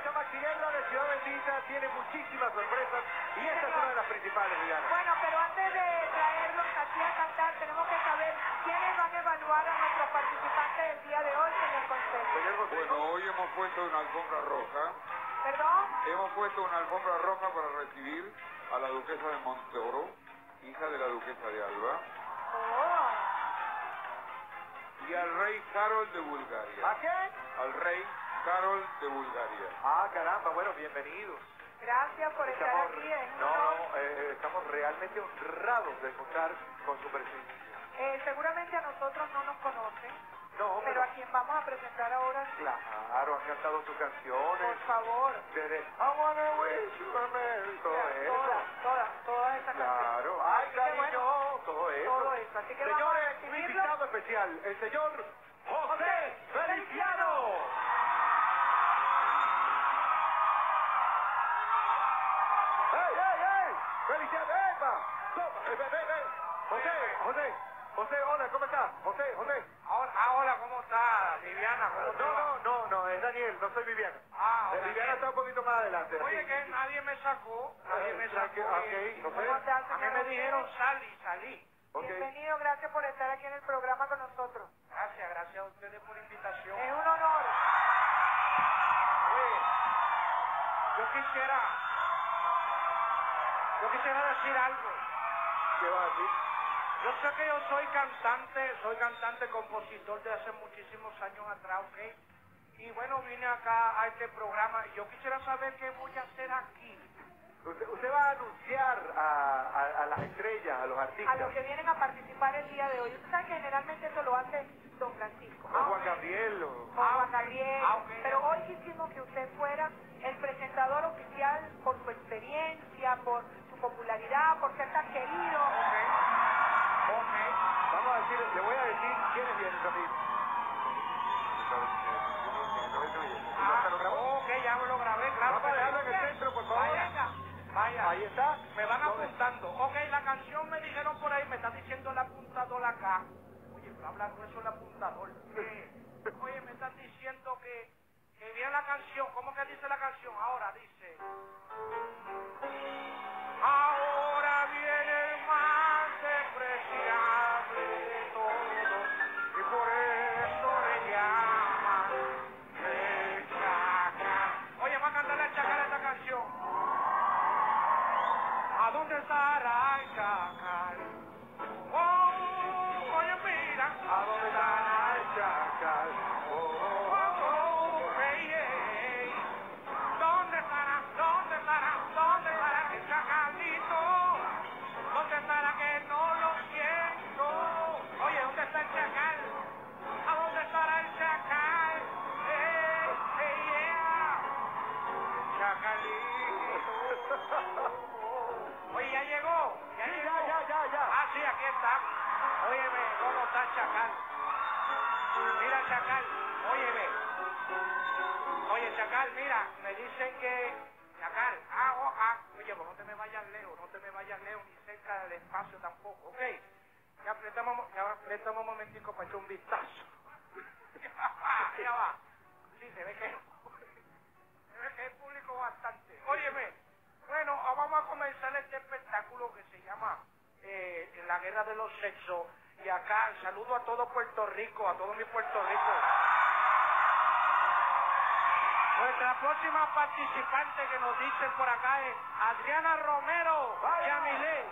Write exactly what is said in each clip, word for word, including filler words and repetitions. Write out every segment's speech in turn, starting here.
Fiesta Maxinebra de Ciudad Bendita tiene muchísimas sorpresas y esta es una de las principales, Diana. Bueno, pero antes de traerlos aquí a cantar, tenemos que saber quiénes van a evaluar a nuestros participantes del día de hoy, señor Consejo. Señor Consejo. Bueno, hoy hemos puesto una alfombra roja. ¿Perdón? Hemos puesto una alfombra roja para recibir a la duquesa de Montoro, hija de la duquesa de Alba, Oh. y al rey Harold de Bulgaria. ¿A quién? Al rey Harold de Bulgaria. Ah, caramba, bueno, bienvenidos. Gracias por estar Estamos, aquí. Es un no, honor. no, eh, estamos realmente honrados de contar con su presencia. Eh, seguramente a nosotros no nos conocen, No, pero a quien vamos a presentar ahora sí. claro, han cantado sus canciones. Por favor. Desde I wanna wish you a merry, todo eso. Todas, todas, todas esas canciones. Claro, ay, Así que cariño, bueno, todo eso. todo eso. Así que vamos a Señores, un recibirlo. invitado especial, el señor José Feliciano. ¡Ey, ey, ey! ¡Feliciano, epa! Toma, ven, ven, ven. José, José, José, hola, ¿cómo estás? José, José. Ahora, ahora, ¿cómo está Viviana? ¿Cómo te No, va? no, no, no, es Daniel, no soy Viviana. Ah, Eh, ok. Viviana está un poquito más adelante. Oye, así. que nadie me sacó, nadie me Eh, sacó. ok, ok, y- José. ¿Cómo estás, A mí señor me José? dijeron sal y salí. Ok. Bienvenido, gracias por estar aquí en el programa con nosotros. Gracias, gracias a ustedes por la invitación. Es un honor. Oye, yo quisiera, yo quisiera decir algo. ¿Qué vas a decir? Yo sé que yo soy cantante, soy cantante, compositor de hace muchísimos años atrás, ¿ok? Y bueno, vine acá a este programa y yo quisiera saber qué voy a hacer aquí. Usted, usted va a anunciar a, a, a las estrellas, a los A artistas. los que vienen a participar el día de hoy. Usted sabe que generalmente eso lo hace don Francisco. O Juan Gabriel. O... O Juan Gabriel. Ah, ok. Pero hoy quisimos que usted fuera el presentador oficial por su experiencia, por su popularidad, por ser tan querido. Ok, ok. Vamos a decir, le voy a decir quiénes vienen también. Ah, ¿Se lo grabó? ok, ya me lo grabé, claro. Vamos a que dejarlo en el sí. centro, por favor. Vaya, vaya. Ahí está. Me van ¿Dónde? apuntando. Ok, la canción me dijeron por ahí, me está diciendo el apuntador acá. Oye, pero habla grueso el apuntador. Eh, oye, me están diciendo que, que viene la canción. ¿Cómo que dice la canción? Ahora dice. Ahora viene el más despreciable de todos y por eso le llaman el Chacal. Oye, va a cantar el Chacal esta canción. ¿A dónde estará el Chacal? Oh, oye, mira. ¿A dónde está el chacal? Oh, oh, Oh, oh, hey, hey. ¿Dónde estará? ¿Dónde estará? ¿Dónde estará el Chacalito? ¿Dónde estará que no lo siento? Oye, ¿dónde está el Chacal? ¿A dónde estará el Chacal? Hey, hey, yeah. Chacalito. Oye, ya llegó. Ya Sí, llegó. ya, ya, ya, ya. Ah, sí, aquí está. Óyeme, ¿cómo está el Chacal? Mira el Chacal, óyeme. Oye, Chacal, mira, me dicen que... Chacal, ah, oh, ah. Oye, pues no te me vayas lejos, no te me vayas lejos, ni cerca del espacio tampoco, ¿ok? Ya préstame, ya préstame un momentico para echar un vistazo. Ya va, ya va. Sí, se ve que... Se ve que hay público bastante. Óyeme, bueno, vamos a comenzar este espectáculo que se llama eh, La Guerra de los Sexos. Y acá, saludo a todo Puerto Rico, a todo mi Puerto Rico. Nuestra próxima participante que nos dicen por acá es Adriana Romero Yamilé.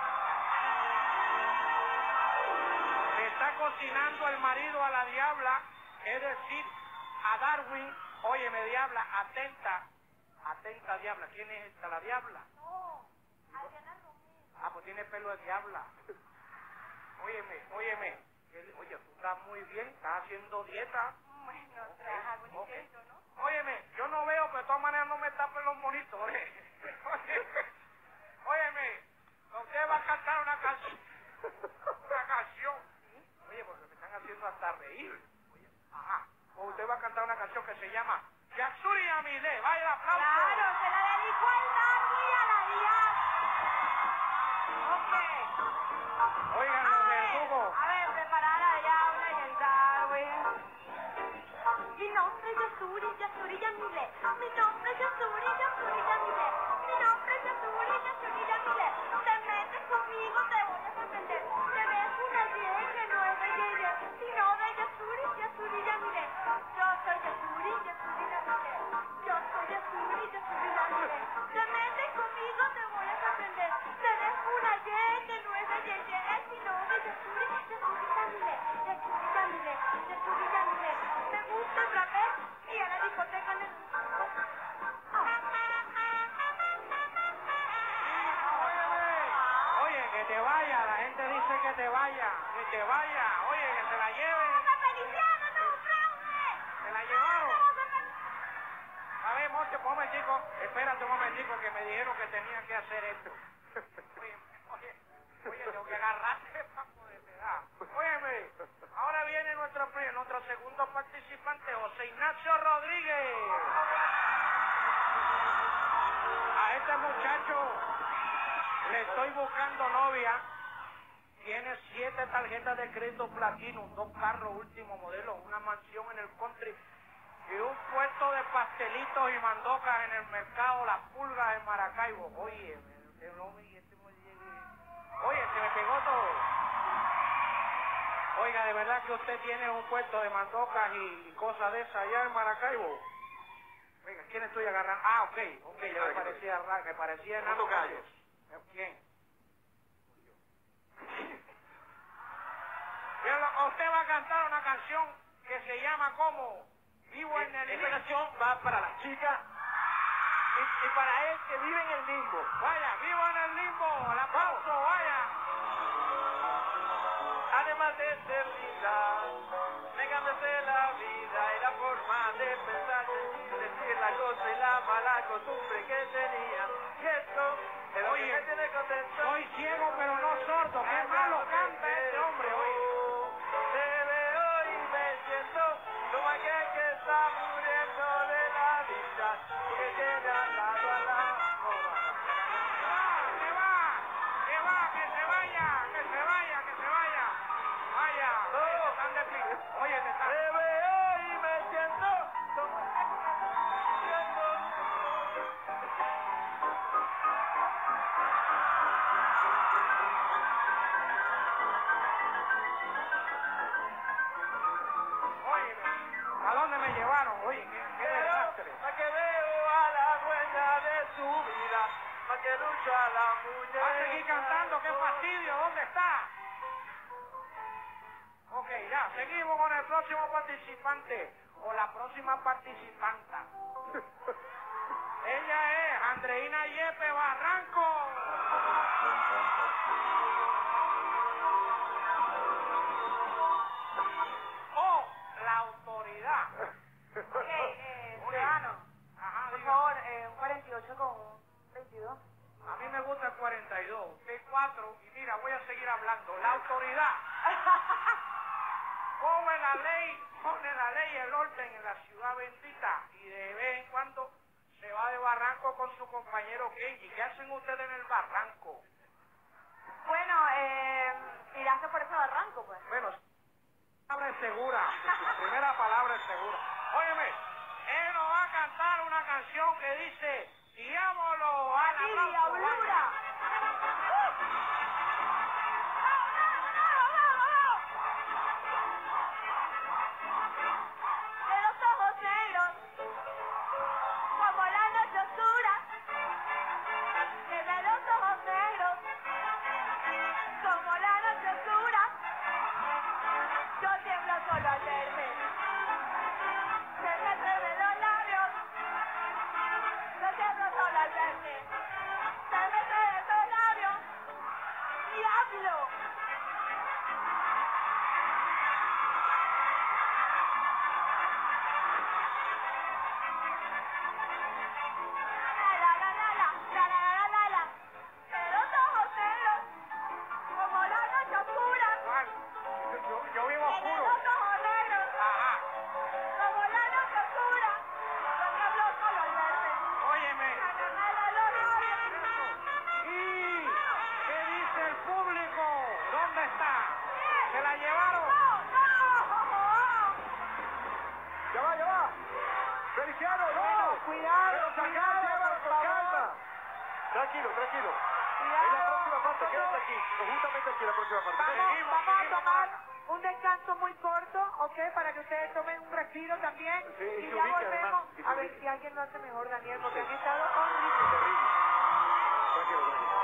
Le está cocinando el marido a la diabla, es decir, a Darwin. Óyeme, diabla, atenta, atenta, diabla. ¿Quién es esta, la diabla? No, Adriana Romero. Ah, pues tiene pelo de diabla. Óyeme, óyeme. Él- Oye, tú estás muy bien, estás haciendo dieta. Bueno, Ok, tras algún ok. intento, ¿no? Óyeme, yo no veo, pero de todas maneras no me tapen los monitores. Óyeme, óyeme, usted va a cantar una canción. Una canción. Oye, porque me están haciendo hasta reír. Oye, ajá. O usted va a cantar una canción que se llama Yatsuri Amile. Vaya el aplauso. Claro, se la dedico al Darwin y a la diabla. Ok. Oigan, A los ver, verdugos. a ver, preparar a la diabla y el Darwin. Y no se es Yasuri, Yasuri Yamile. Mi nombre es Yasuri, Yasuri Yamile. Mi nombre es Yasuri, Yasuri Yamile. Te metes conmigo, te voy a sorprender. Te ves una bien que no es de Yeye, sino de Yasuri, Yasuri Yamile. Yo soy Yasuri, Yasuri Yamile. Yo soy Yasuri, Yasuri Yamile. Te metes conmigo, te voy a sorprender. Te ves una bien que no es de Yeye, sino de Yasuri, Yasuri Yamile. Yasuri Yamile, Yasuri Yamile. Me gusta el rapé y a la discoteca en el... Oye, que te vaya, la gente dice que te vaya, que te vaya, oye, que se la lleven. ¡Feliciano, no, fraude! Se la llevaron. A ver, Monte, un momentico, espérate un momentico que me dijeron que tenía que hacer esto. Oye, oye, oye, tengo que agarrarte para poderme dar. Óyeme, ahora viene nuestro, nuestro segundo participante, José Ignacio Rodríguez. A este muchacho le estoy buscando novia. Tiene siete tarjetas de crédito platino, dos carros último modelo, una mansión en el country y un puesto de pastelitos y mandocas en el mercado Las Pulgas en Maracaibo. Oye, me, me, me, este me llegue. Oye, se me pegó todo. Oiga, de verdad que usted tiene un puesto de mandocas y, y cosas de esas allá en Maracaibo. Venga, ¿quién estoy agarrando? Ah, ok, ok, ya me parecía raro, me parecía enano. Callos. ¿Quién? Usted va a cantar una canción que se llama como Vivo en el Limbo. Esta canción va para la chica y, y para él que vive en el limbo. Vaya, vivo en el limbo, el aplauso, vaya. Además de ser linda, me cambiaste la vida y la forma de pensar, decir, decir la cosa y la mala costumbre que tenía. Y esto es lo que me tiene contento. Soy ciego pero no sordo, qué malo canta este hombre, oye. Te veo y me siento como aquel que está muriendo de la vida, porque tiene al lado a la moda. ¡Que va! ¡Que va! ¡Que se vaya! ¡Que se vaya! ¡Que se vaya! ¡Vaya! Oye, te están despidiendo. Oye, te están... Te veo y me siento como aquel que está muriendo. Oye, ¿a dónde me llevaron? Oye, qué, qué desastre. Más que veo a la dueña de su vida, más que lucha la muñeca. Va a seguir cantando, qué fastidio, ¿dónde está? Ok, ya, seguimos con el próximo participante, o la próxima participanta. Ella es Andreina Yepe Barranco. Oh, la autoridad. Ok, eh, ciudadano, Ajá, por diga. favor, eh, un cuarenta y ocho con un veintidós. A mí me gusta el cuarenta y dos, usted cuatro, y mira, voy a seguir hablando. La autoridad. Pone la ley, pone la ley y el orden en la ciudad bendita, y de vez en cuando se va de barranco con su compañero Kenji. ¿Qué hacen ustedes en el barranco? Bueno, eh, tiraste por ese barranco, pues. Bueno, palabra es segura, su primera palabra es segura. Óyeme, él nos va a cantar una canción que dice, diablo a la ¡Sí, diablura! De los ojos negros, como la noche oscura, que de los ojos negros, como la noche oscura, yo tiemblo solo al verte, se me atreven los labios, yo tiemblo solo al verte, se me atreven tomar un descanso muy corto, ¿ok? Para que ustedes tomen un respiro también. Sí, y y se ya ubique, volvemos además, y se a ver ubique. si alguien lo hace mejor, Daniel, porque han estado horribles. Terrible. Tranquilo, tranquilo.